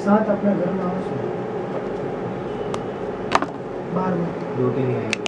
साथ अपना घर में आओ, बार में 2 3 ही आएंगे।